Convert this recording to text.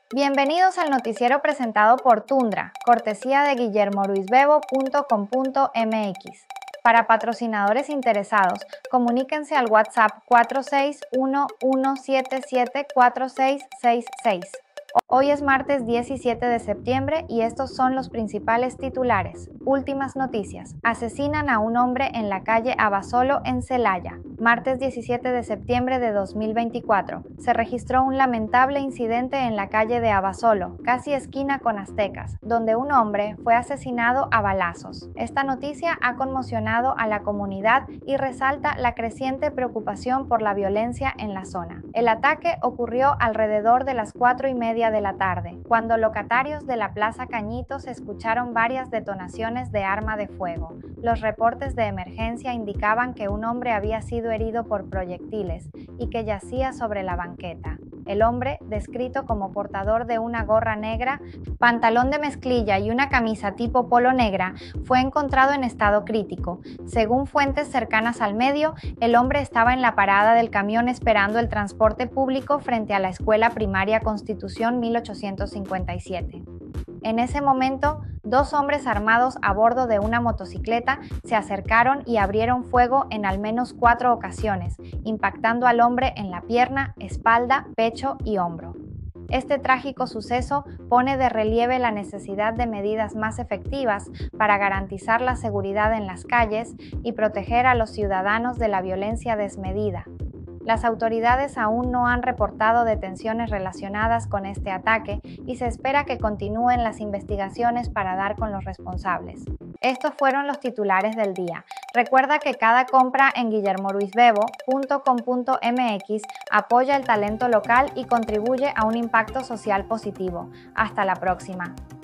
Bienvenidos al noticiero presentado por Tundra, cortesía de guillermoruizbebo.com.mx. Para patrocinadores interesados, comuníquense al WhatsApp 461-177-4666. Hoy es martes 17 de septiembre y estos son los principales titulares. Últimas noticias. Asesinan a un hombre en la calle Abasolo en Celaya. Martes 17 de septiembre de 2024. Se registró un lamentable incidente en la calle de Abasolo, casi esquina con Aztecas, donde un hombre fue asesinado a balazos. Esta noticia ha conmocionado a la comunidad y resalta la creciente preocupación por la violencia en la zona. El ataque ocurrió alrededor de las 4:30 de la tarde, cuando locatarios de la Plaza Cañitos escucharon varias detonaciones de arma de fuego. Los reportes de emergencia indicaban que un hombre había sido herido por proyectiles y que yacía sobre la banqueta. El hombre, descrito como portador de una gorra negra, pantalón de mezclilla y una camisa tipo polo negra, fue encontrado en estado crítico. Según fuentes cercanas al medio, el hombre estaba en la parada del camión esperando el transporte público frente a la Escuela Primaria Constitución 1857. En ese momento, dos hombres armados a bordo de una motocicleta se acercaron y abrieron fuego en al menos 4 ocasiones, impactando al hombre en la pierna, espalda, pecho y hombro. Este trágico suceso pone de relieve la necesidad de medidas más efectivas para garantizar la seguridad en las calles y proteger a los ciudadanos de la violencia desmedida. Las autoridades aún no han reportado detenciones relacionadas con este ataque y se espera que continúen las investigaciones para dar con los responsables. Estos fueron los titulares del día. Recuerda que cada compra en guillermoruizbebo.com.mx apoya el talento local y contribuye a un impacto social positivo. Hasta la próxima.